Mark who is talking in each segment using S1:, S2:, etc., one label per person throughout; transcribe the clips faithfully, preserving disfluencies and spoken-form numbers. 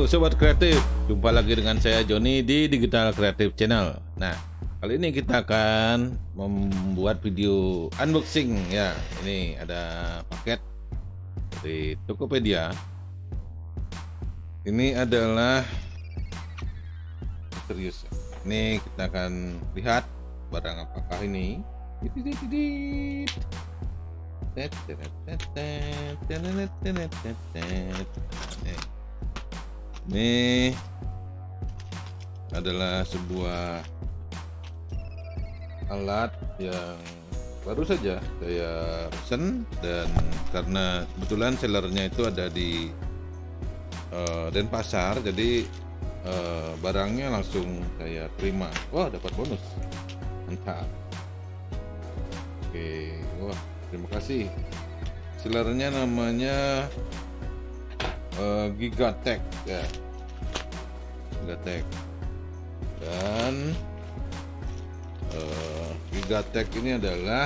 S1: Sobat Kreatif, jumpa lagi dengan saya Joni di Digital Creative Channel. Nah, kali ini kita akan membuat video unboxing ya. Ini ada paket dari Tokopedia. Ini adalah serius. Ini kita akan lihat barang apakah ini. Ini adalah sebuah alat yang baru saja saya pesen, dan karena kebetulan sellernya itu ada di uh, Denpasar, jadi uh, barangnya langsung saya terima. Wah, dapat bonus, mantap. Oke, wah, terima kasih. Sellernya namanya uh, Gigatech ya, Gigatech. Dan uh, Gigatech ini adalah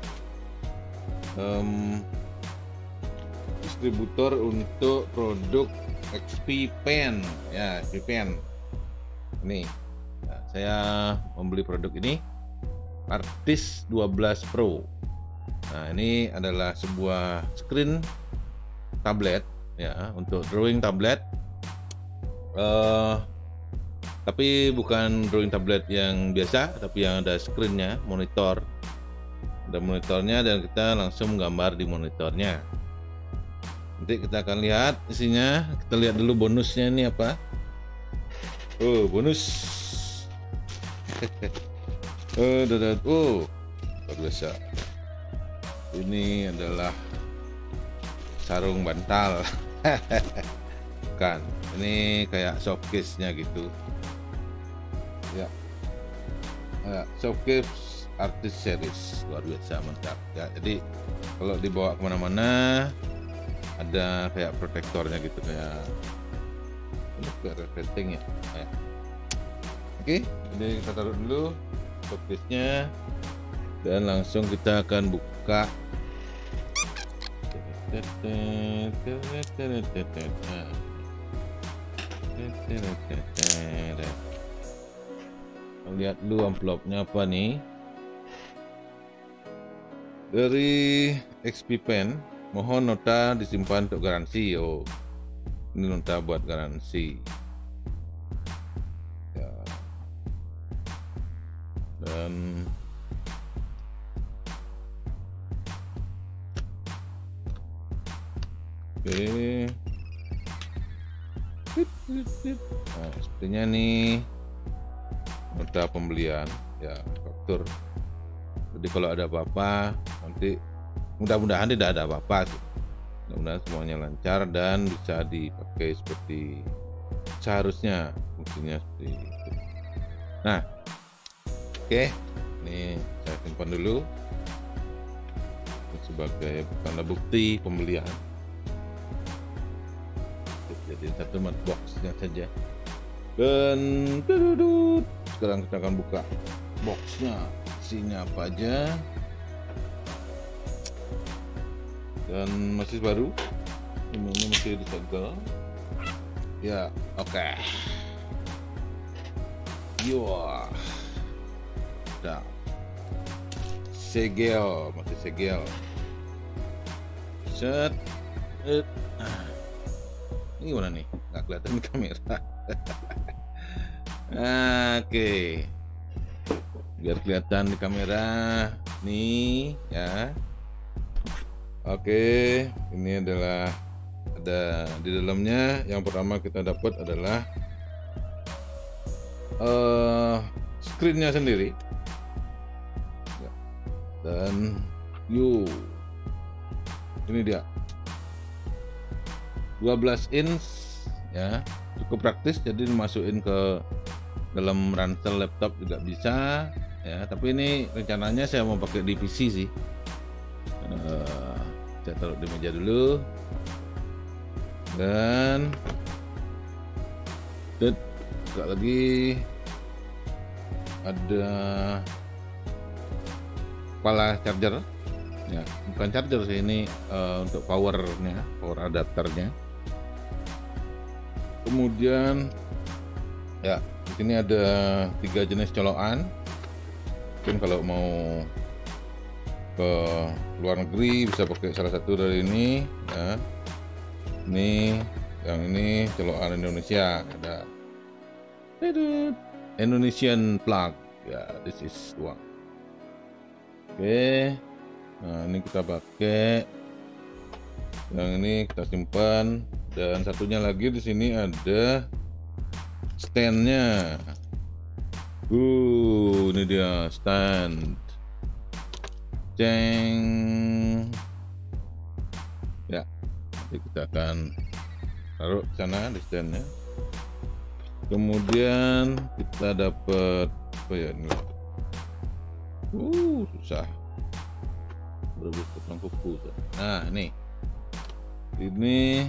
S1: um, distributor untuk produk X P Pen ya, X P Pen ini. Nah, saya membeli produk ini Artis dua belas Pro. Nah, ini adalah sebuah screen tablet ya, untuk drawing tablet. Uh, tapi bukan drawing tablet yang biasa, tapi yang ada screennya, monitor. Ada monitornya dan kita langsung menggambar di monitornya. Nanti kita akan lihat isinya. Kita lihat dulu bonusnya ini apa. Oh, bonus. Oh, dadat. Oh, luar biasa. Ini adalah sarung bantal. Bukan, ini kayak softcase-nya gitu ya, ya softcase Artis series, luar biasa, mantap ya. Jadi kalau dibawa kemana-mana ada kayak protektornya gitu, kayak kayak reflecting ya, ya. Oke, jadi kita taruh dulu softcase-nya dan langsung kita akan buka. Lihat dulu amplopnya apa nih. Dari X P Pen, mohon nota disimpan untuk garansi. Oh, ini nota buat garansi ya. Dan oke, nah, sepertinya nih nota pembelian ya, faktur. Jadi kalau ada apa-apa nanti, mudah-mudahan tidak ada apa-apa, mudah-mudahan semuanya lancar dan bisa dipakai seperti seharusnya, fungsinya seperti itu. Nah, oke, ini saya simpan dulu sebagai tanda bukti pembelian. Jadi satu mat boxnya saja. Dan dududut, sekarang kita akan buka boxnya, isinya apa aja. Dan masih baru, ini masih disegel ya. Oke, okay. Yo, udah segel, masih segel. Set, set. Ini mana nih? Nggak kelihatan di kamera. Oke, biar kelihatan di kamera nih ya. Oke, ini adalah ada di dalamnya. Yang pertama kita dapat adalah uh, screennya sendiri ya. Dan yuk, ini dia dua belas inch ya, cukup praktis. Jadi dimasukin ke dalam ransel laptop juga bisa ya, tapi ini rencananya saya mau pakai di P C sih. Uh, saya taruh di meja dulu dan dan buka lagi. Ada kepala charger ya, bukan charger sih ini, uh, untuk powernya, power adapternya. Kemudian ya di sini ada tiga jenis colokan. Mungkin kalau mau ke luar negeri bisa pakai salah satu dari ini ya. Ini yang ini colokan Indonesia, ada Indonesian plug ya, this is one. Oke, nah ini kita pakai, yang ini kita simpan, dan satunya lagi di sini ada standnya. Uh, ini dia stand. Ceng. Ya, nanti kita akan taruh di sana di standnya. Kemudian kita dapat apa ya ini? Uh, susah. Berebut potong kuku. Nah, ini. Ini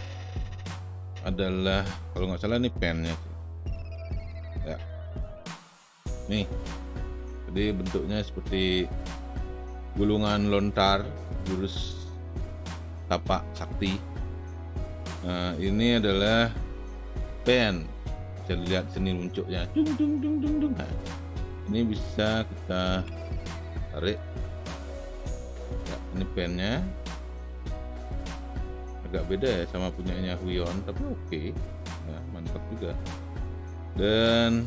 S1: adalah kalau nggak salah ini pennya. Ya. Nih. Jadi bentuknya seperti gulungan lontar jurus tapak sakti. Nah, ini adalah pen. Bisa dilihat sini muncuknya. Dung dung dung dung dung. Nah, ini bisa kita tarik. Ya, ini pennya. Agak beda ya sama punyanya Huion, tapi oke. Okay. Nah, mantap juga. Dan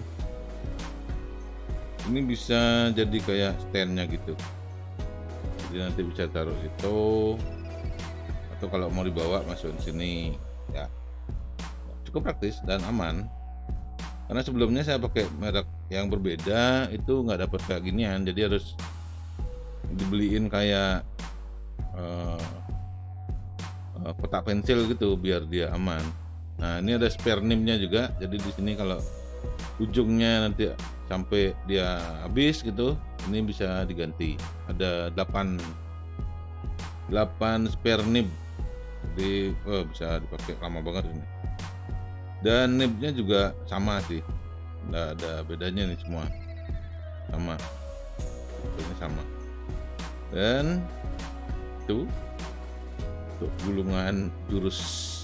S1: ini bisa jadi kayak standnya gitu. Jadi nanti bisa taruh situ. Atau kalau mau dibawa masukin sini. Ya. Cukup praktis dan aman. Karena sebelumnya saya pakai merek yang berbeda itu nggak dapat kayak ginian, jadi harus dibeliin kayak uh, uh, kotak pensil gitu biar dia aman. Nah, ini ada spare nimnya juga, jadi di sini kalau ujungnya nanti sampai dia habis gitu, ini bisa diganti. Ada delapan spare nib, jadi oh, bisa dipakai lama banget ini. Dan nibnya juga sama sih, nggak ada bedanya nih, semua sama, ini sama. Dan itu untuk gulungan jurus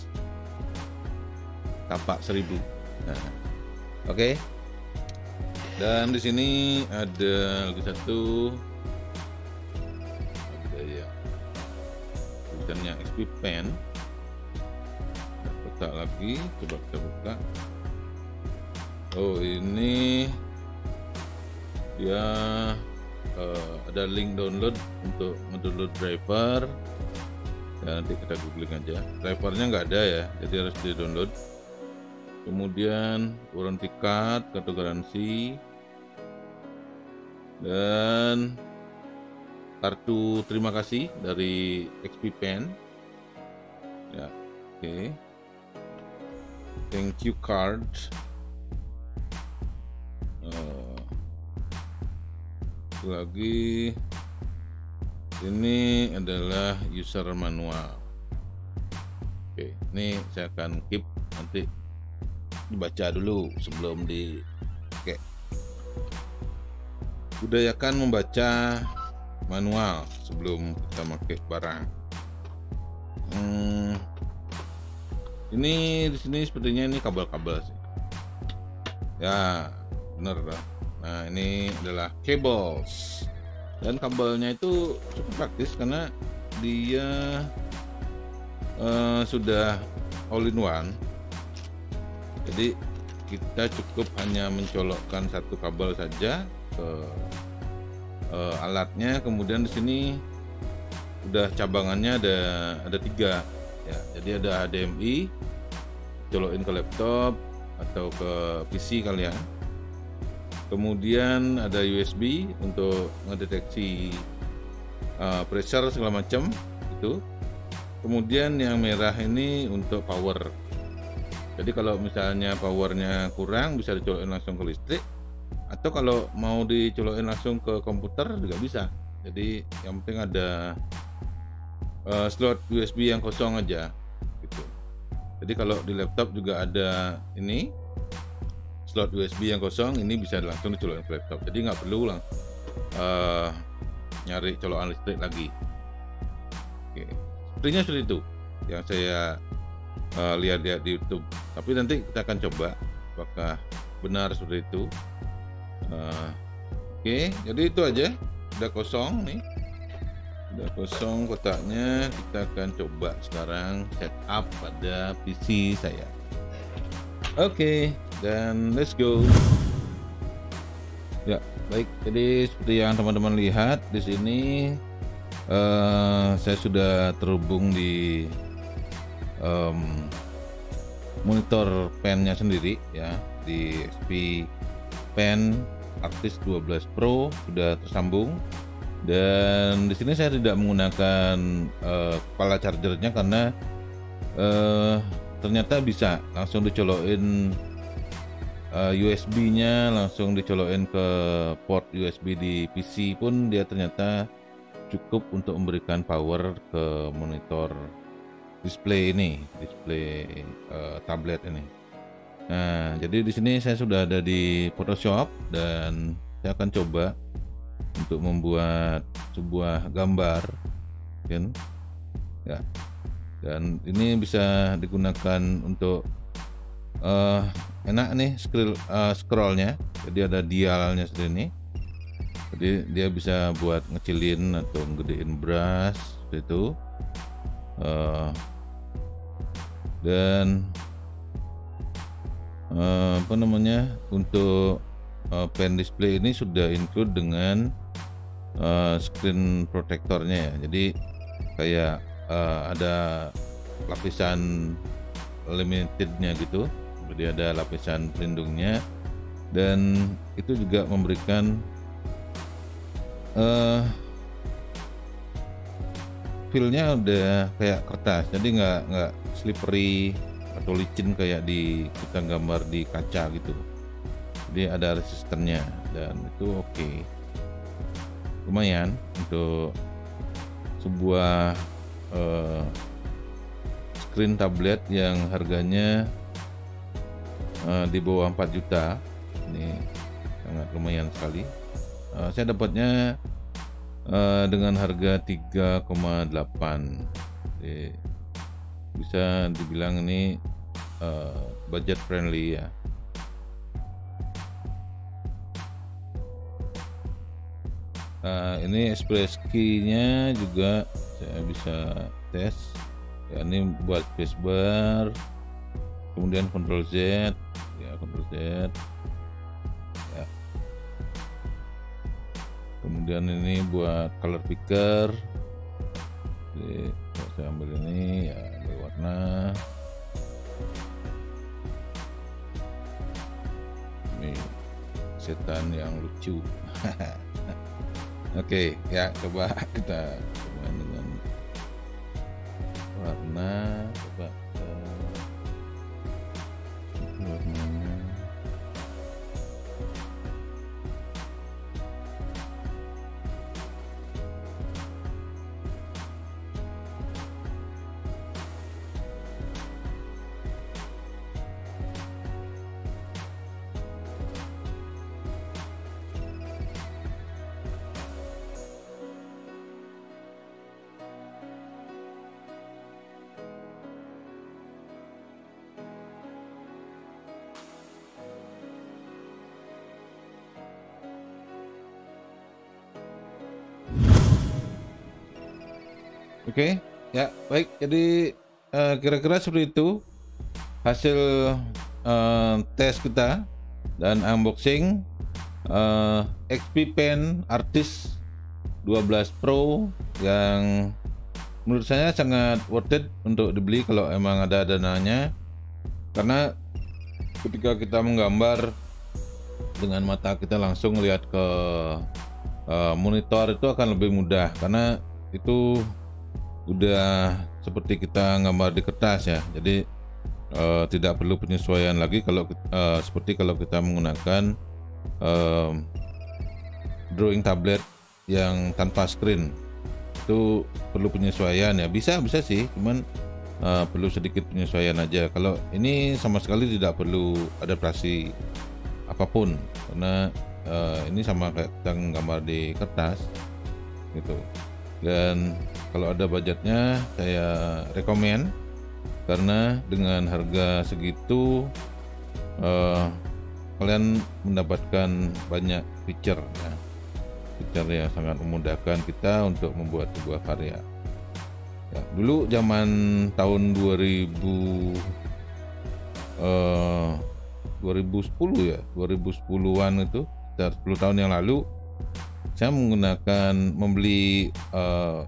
S1: tapak seribu. Nah, oke. Okay. Dan di sini ada lagi satu, ada ya tulisannya X P Pen. Lagi coba kita buka. Oh, ini dia uh, ada link download untuk mendownload driver ya, nanti kita googling aja. Drivernya nggak ada ya, jadi harus di download. Kemudian warranty card, kartu garansi, dan kartu terima kasih dari X P Pen ya. Oke, okay. Thank you card. Uh, lagi ini adalah user manual. Oke, ini saya akan keep, nanti dibaca dulu sebelum dipakai. Udayakan membaca manual sebelum kita pakai barang. Hmm, Ini di sini sepertinya ini kabel-kabel sih. Ya, bener lah. Nah, ini adalah cables. Dan kabelnya itu cukup praktis karena dia uh, sudah all in one. Jadi kita cukup hanya mencolokkan satu kabel saja ke uh, alatnya. Kemudian di sini udah cabangannya ada ada tiga. Ya, jadi ada H D M I, colokin ke laptop atau ke P C kalian. Kemudian ada U S B untuk mendeteksi uh, pressure segala macam itu. Kemudian yang merah ini untuk power. Jadi kalau misalnya powernya kurang bisa dicolokin langsung ke listrik, atau kalau mau dicolokin langsung ke komputer juga bisa. Jadi yang penting ada Uh, slot U S B yang kosong aja gitu. Jadi kalau di laptop juga ada ini slot U S B yang kosong, ini bisa langsung dicolokin ke laptop. Jadi nggak perlu lang uh, nyari colokan listrik lagi. Oke, sepertinya seperti itu yang saya uh, lihat-lihat di YouTube. Tapi nanti kita akan coba apakah benar seperti itu. Uh, Oke, okay, jadi itu aja. Udah kosong nih. Udah kosong kotaknya. Kita akan coba sekarang setup pada P C saya. Oke, okay, dan let's go. Ya, baik. Jadi seperti yang teman-teman lihat di sini, uh, saya sudah terhubung di um, monitor pen-nya sendiri ya, di X P Pen Artist dua belas Pro sudah tersambung. Dan di sini saya tidak menggunakan uh, kepala chargernya karena uh, ternyata bisa langsung dicolokin uh, U S B-nya, langsung dicolokin ke port U S B di P C pun dia ternyata cukup untuk memberikan power ke monitor display ini, display uh, tablet ini. Nah, jadi di sini saya sudah ada di Photoshop dan saya akan coba untuk membuat sebuah gambar, kan? Ya. Dan ini bisa digunakan untuk uh, enak nih scroll uh, scrollnya. Jadi ada dialnya seperti ini. Jadi dia bisa buat ngecilin atau ngedein brush seperti itu. Uh, dan Uh, apa namanya untuk uh, pen display ini sudah include dengan uh, screen protectornya ya. Jadi kayak uh, ada lapisan limitednya gitu, jadi ada lapisan pelindungnya, dan itu juga memberikan uh, feel-nya udah kayak kertas, jadi nggak nggak slippery atau licin kayak di kita gambar di kaca gitu. Jadi ada resistennya dan itu oke, okay. Lumayan untuk sebuah uh, screen tablet yang harganya uh, di bawah empat juta. Ini sangat lumayan sekali. Uh, saya dapatnya uh, dengan harga tiga koma delapan. Jadi, bisa dibilang ini uh, budget friendly ya. Nah, ini express key-nya juga saya bisa tes. Ya, ini buat spacebar, kemudian Ctrl Z, ya Ctrl Z, ya. Kemudian ini buat color picker. Jadi, saya ambil ini ya, ambil warna. Ini setan yang lucu. Oke, ya coba kita coba dengan warna, coba uh, warnanya. Oke, okay, ya baik. Jadi uh, kira-kira seperti itu hasil uh, tes kita dan unboxing uh, X P Pen Artist dua belas Pro yang menurut saya sangat worth it untuk dibeli kalau emang ada dananya. Karena ketika kita menggambar dengan mata kita langsung lihat ke uh, monitor itu akan lebih mudah, karena itu udah seperti kita gambar di kertas ya. Jadi uh, tidak perlu penyesuaian lagi kalau uh, seperti kalau kita menggunakan uh, drawing tablet yang tanpa screen, itu perlu penyesuaian ya. Bisa bisa sih, cuman uh, perlu sedikit penyesuaian aja. Kalau ini sama sekali tidak perlu adaptasi apapun, karena uh, ini sama kayak kita gambar di kertas gitu. Dan kalau ada budgetnya, saya rekomen karena dengan harga segitu uh, kalian mendapatkan banyak feature ya. Feature yang sangat memudahkan kita untuk membuat sebuah karya ya. Dulu zaman tahun dua ribu uh, dua ribu sepuluh ya, dua ribu sepuluhan itu, sekitar sepuluh tahun yang lalu, saya menggunakan membeli uh,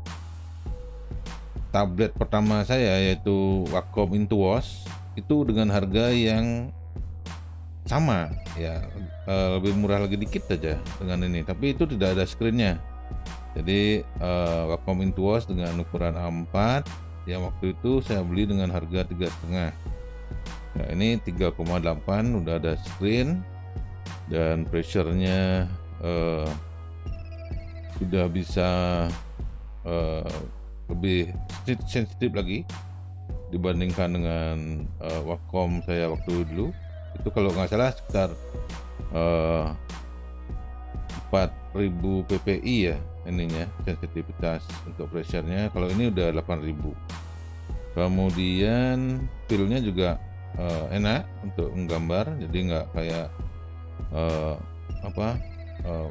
S1: tablet pertama saya, yaitu Wacom Intuos, itu dengan harga yang sama ya, uh, lebih murah lagi dikit aja dengan ini, tapi itu tidak ada screennya. Jadi uh, Wacom Intuos dengan ukuran A empat ya, waktu itu saya beli dengan harga tiga koma lima. Nah, ini tiga koma delapan, udah ada screen dan pressure-nya uh, sudah bisa uh, lebih sensitif lagi dibandingkan dengan uh, Wacom saya waktu dulu. Itu kalau nggak salah sekitar uh, empat ribu p p i ya ininya, sensitivitas untuk pressure-nya. Kalau ini udah delapan ribu. Kemudian feel-nya juga uh, enak untuk menggambar, jadi nggak kayak uh, apa uh,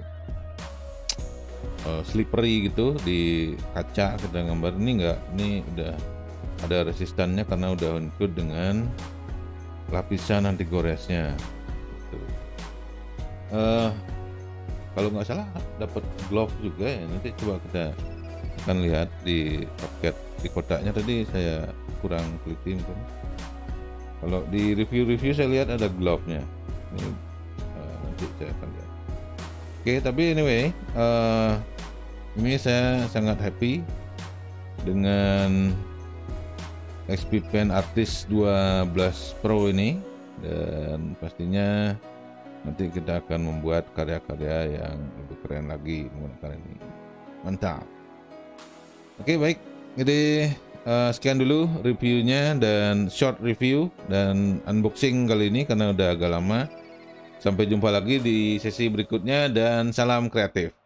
S1: uh, slippery gitu di kaca kita gambar. Ini enggak, ini udah ada resistannya karena udah include dengan lapisan anti goresnya gitu. uh, kalau nggak salah dapat glove juga ya, nanti coba kita akan lihat di paket di kotaknya. Tadi saya kurang teliti mungkin. Kalau di review-review saya lihat ada glove-nya. Ini uh, nanti saya akan lihat. Oke, tapi anyway, uh, ini saya sangat happy dengan X P Pen Artist dua belas Pro ini, dan pastinya nanti kita akan membuat karya-karya yang lebih keren lagi menggunakan ini. Mantap. Oke, baik. Jadi uh, sekian dulu reviewnya dan short review dan unboxing kali ini karena udah agak lama. Sampai jumpa lagi di sesi berikutnya dan salam kreatif.